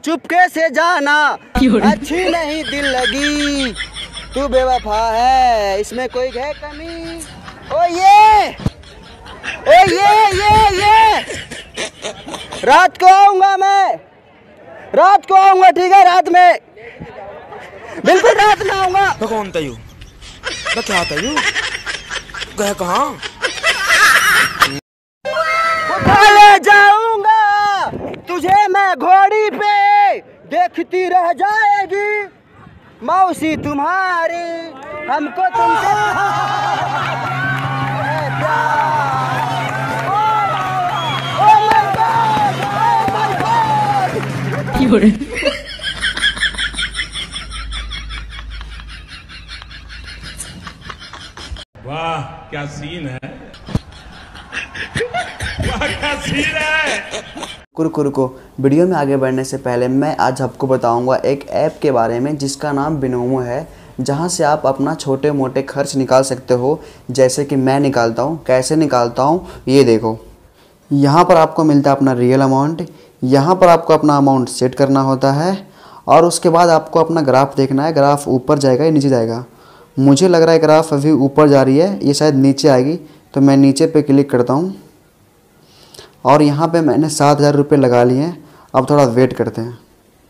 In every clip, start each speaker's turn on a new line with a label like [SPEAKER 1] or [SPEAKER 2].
[SPEAKER 1] चुपके से जाना, अच्छी नहीं दिल लगी, तू बेवफा है, इसमें कोई है कमी। ओ ये रात को आऊंगा मैं, रात को आऊंगा, ठीक है? रात में, बिल्कुल रात में आऊंगा।
[SPEAKER 2] तो कौन था यू? तो क्या था यू? गया कहाँ?
[SPEAKER 1] उठा ले जाऊंगा तुझे मैं घोड़ी पे, देखती रह जाएगी मौसी तुम्हारी, हमको तुमसे है प्यार। Oh my God, oh my God।
[SPEAKER 3] वाह क्या सीन है, वाह क्या सीन है।
[SPEAKER 1] रुको, वीडियो में आगे बढ़ने से पहले मैं आज आपको बताऊंगा एक ऐप के बारे में जिसका नाम बिनोमो है, जहां से आप अपना छोटे मोटे खर्च निकाल सकते हो, जैसे कि मैं निकालता हूं। कैसे निकालता हूं ये देखो। यहां पर आपको मिलता है अपना रियल अमाउंट, यहां पर आपको अपना अमाउंट सेट करना होता है और उसके बाद आपको अपना ग्राफ देखना है। ग्राफ ऊपर जाएगा या नीचे जाएगा? मुझे लग रहा है ग्राफ अभी ऊपर जा रही है, ये शायद नीचे आएगी, तो मैं नीचे पे क्लिक करता हूँ और यहाँ पे मैंने 7,000 रुपये लगा लिए हैं। अब थोड़ा वेट करते हैं।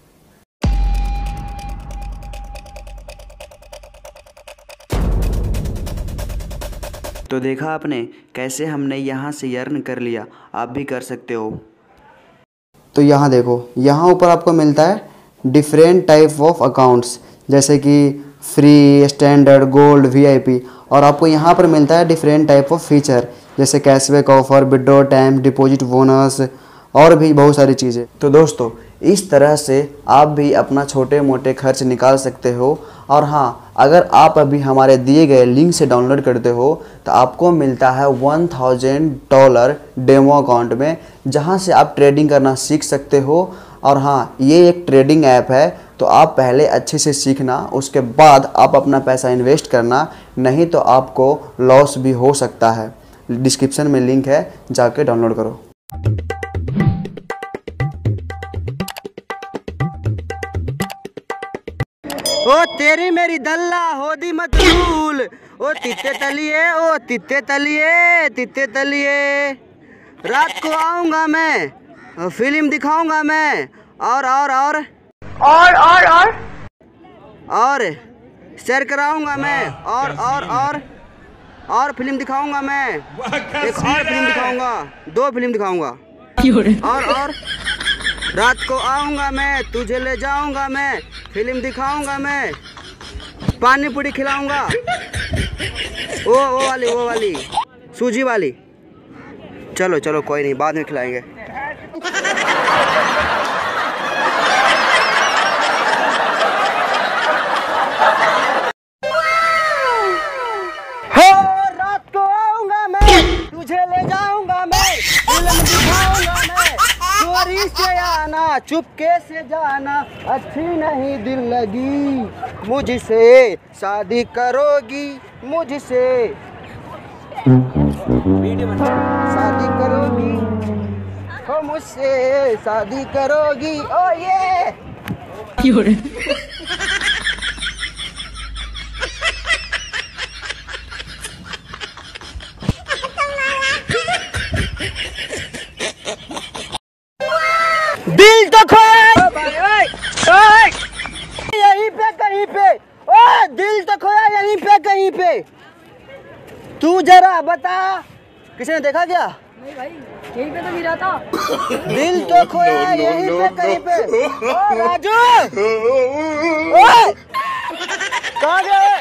[SPEAKER 1] तो देखा आपने कैसे हमने यहाँ से अर्न कर लिया, आप भी कर सकते हो। तो यहाँ देखो, यहाँ ऊपर आपको मिलता है डिफरेंट टाइप ऑफ अकाउंट्स, जैसे कि फ्री, स्टैंडर्ड, गोल्ड, वीआईपी, और आपको यहाँ पर मिलता है डिफरेंट टाइप ऑफ फीचर, जैसे cashback offer, withdraw time, deposit bonus और भी बहुत सारी चीज़ें। तो दोस्तों इस तरह से आप भी अपना छोटे मोटे खर्च निकाल सकते हो। और हाँ, अगर आप अभी हमारे दिए गए लिंक से डाउनलोड करते हो तो आपको मिलता है $1000 डेमो अकाउंट में, जहाँ से आप ट्रेडिंग करना सीख सकते हो। और हाँ, ये एक ट्रेडिंग ऐप है, तो आप पहले अच्छे से सीखना, उसके बाद आप अपना पैसा इन्वेस्ट करना, नहीं तो आपको लॉस भी हो सकता है। डिस्क्रिप्शन में लिंक है, जाके डाउनलोड करो। ओ तेरी मेरी दल्ला होदी मत भूल, ओ तित्ते तलिए, ओ तित्ते तलिए, तित्ते तलिए। रात को आऊंगा मैं, फिल्म दिखाऊंगा मैं, और शेयर कराऊंगा मैं, और फिल्म दिखाऊंगा मैं, एक और फिल्म दिखाऊंगा, 2 फिल्म दिखाऊंगा, और रात को आऊंगा मैं, तुझे ले जाऊंगा मैं, फिल्म दिखाऊंगा मैं, पानी पूरी खिलाऊंगा, वो वाली सूजी वाली। चलो कोई नहीं, बाद में खिलाएंगे। से आना, चुपके से जाना, अच्छी नहीं दिल लगी, मुझसे शादी करोगी, मुझसे शादी करोगी, हो मुझसे शादी करोगी। ओ ये दिल तो खोया यहीं पे कहीं पे, ओ दिल तो खोया यहीं पे कहीं पे। तू जरा बता, किसी ने देखा क्या?
[SPEAKER 4] नहीं भाई, यहीं पे तो गिरा था।
[SPEAKER 1] दिल तो खोया यहीं पे कहीं पे। ओ राजू, ओए कहाँ गए?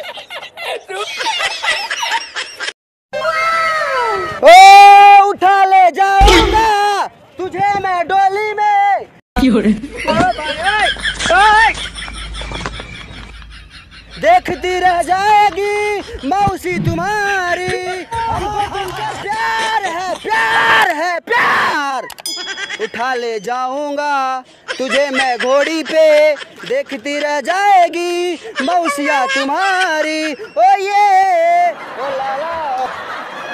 [SPEAKER 1] ओ उठा ले जाऊंगा तुझे मैं डोली में। देखती रह जाएगी मौसी तुम्हारी, हमको तुमसे प्यार है प्यार। उठा ले जाऊंगा तुझे मैं घोड़ी पे, देखती रह जाएगी मौसिया तुम्हारी। ओ ये ओ लाला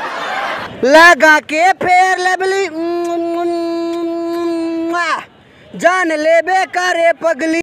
[SPEAKER 1] लगा के फेर लवली, जान ले बेकारे पगली।